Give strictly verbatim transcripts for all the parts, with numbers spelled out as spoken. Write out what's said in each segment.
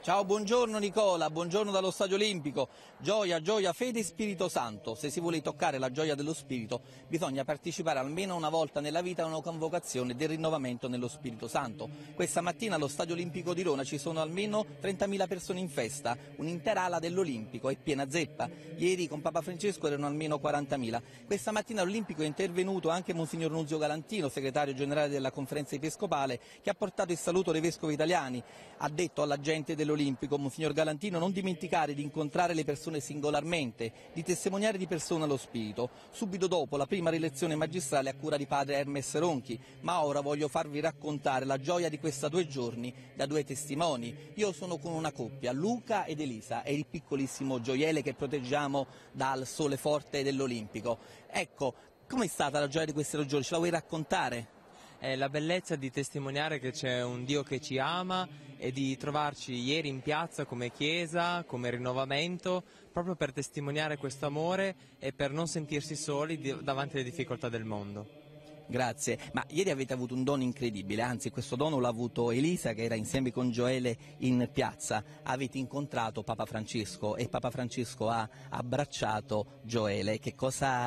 Ciao, buongiorno Nicola, buongiorno dallo Stadio Olimpico. Gioia, gioia, fede e Spirito Santo. Se si vuole toccare la gioia dello Spirito bisogna partecipare almeno una volta nella vita a una convocazione del rinnovamento nello Spirito Santo. Questa mattina allo Stadio Olimpico di Roma ci sono almeno trentamila persone in festa, un'intera ala dell'Olimpico è piena zeppa. Ieri con Papa Francesco erano almeno quarantamila. Questa mattina all'Olimpico è intervenuto anche Monsignor Nunzio Galantino, segretario generale della Conferenza Episcopale, che ha portato il saluto dei vescovi italiani. Ha detto alla gente dell'Olimpico, Monsignor Galantino, non dimenticare di incontrare le persone singolarmente, di testimoniare di persona lo Spirito. Subito dopo la prima rilezione magistrale a cura di padre Hermes Ronchi, ma ora voglio farvi raccontare la gioia di questi due giorni da due testimoni. Io sono con una coppia, Luca ed Elisa, e il piccolissimo gioiele che proteggiamo dal sole forte dell'Olimpico. Ecco, com'è stata la gioia di questi due giorni? Ce la vuoi raccontare? È la bellezza di testimoniare che c'è un Dio che ci ama e di trovarci ieri in piazza come Chiesa, come rinnovamento, proprio per testimoniare questo amore e per non sentirsi soli davanti alle difficoltà del mondo. Grazie, ma ieri avete avuto un dono incredibile, anzi questo dono l'ha avuto Elisa che era insieme con Gioele in piazza. Avete incontrato Papa Francesco e Papa Francesco ha abbracciato Gioele. Che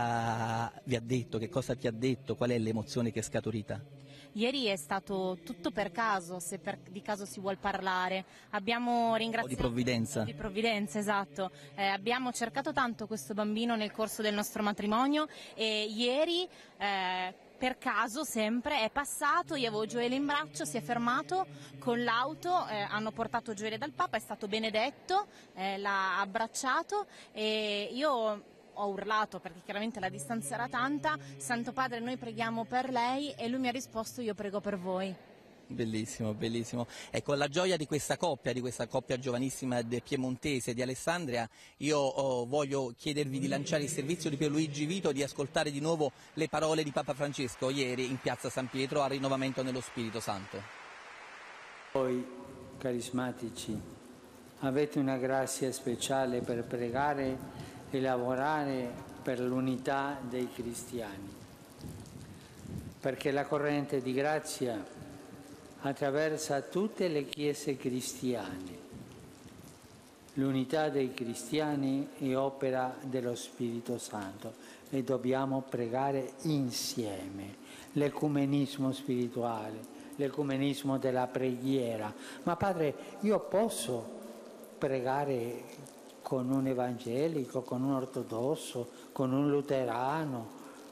cosa vi ha detto, che cosa ti ha detto, qual è l'emozione che è scaturita? Ieri è stato tutto per caso, se per, di caso si vuol parlare. Abbiamo ringraziato... O di provvidenza. Di provvidenza, esatto. Eh, abbiamo cercato tanto questo bambino nel corso del nostro matrimonio e ieri... Eh, per caso sempre è passato, io avevo Gioele in braccio, si è fermato con l'auto, eh, hanno portato Gioele dal Papa, è stato benedetto, eh, l'ha abbracciato e io ho urlato perché chiaramente la distanza era tanta: Santo Padre, noi preghiamo per lei, e lui mi ha risposto: io prego per voi. Bellissimo, bellissimo. Ecco, la gioia di questa coppia, di questa coppia giovanissima piemontese di Alessandria, io oh, voglio chiedervi di lanciare il servizio di Pierluigi Vito, di ascoltare di nuovo le parole di Papa Francesco ieri in piazza San Pietro al rinnovamento nello Spirito Santo. Voi, carismatici, avete una grazia speciale per pregare e lavorare per l'unità dei cristiani, perché la corrente di grazia attraversa tutte le chiese cristiane. L'unità dei cristiani è opera dello Spirito Santo e dobbiamo pregare insieme. L'ecumenismo spirituale, l'ecumenismo della preghiera. Ma padre, io posso pregare con un evangelico, con un ortodosso, con un luterano?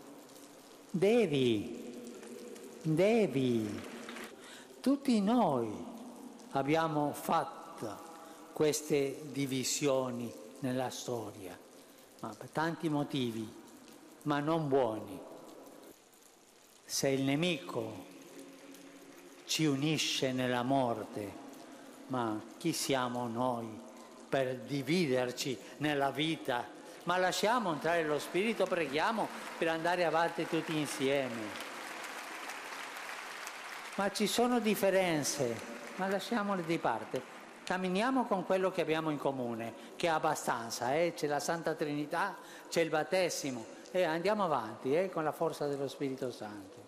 Devi, devi. Tutti noi abbiamo fatto queste divisioni nella storia, ma per tanti motivi, ma non buoni. Se il nemico ci unisce nella morte, ma chi siamo noi per dividerci nella vita? Ma lasciamo entrare lo Spirito, preghiamo per andare avanti tutti insieme. Ma ci sono differenze, ma lasciamole di parte. Camminiamo con quello che abbiamo in comune, che è abbastanza, eh? C'è la Santa Trinità, c'è il battesimo, e andiamo avanti eh? con la forza dello Spirito Santo.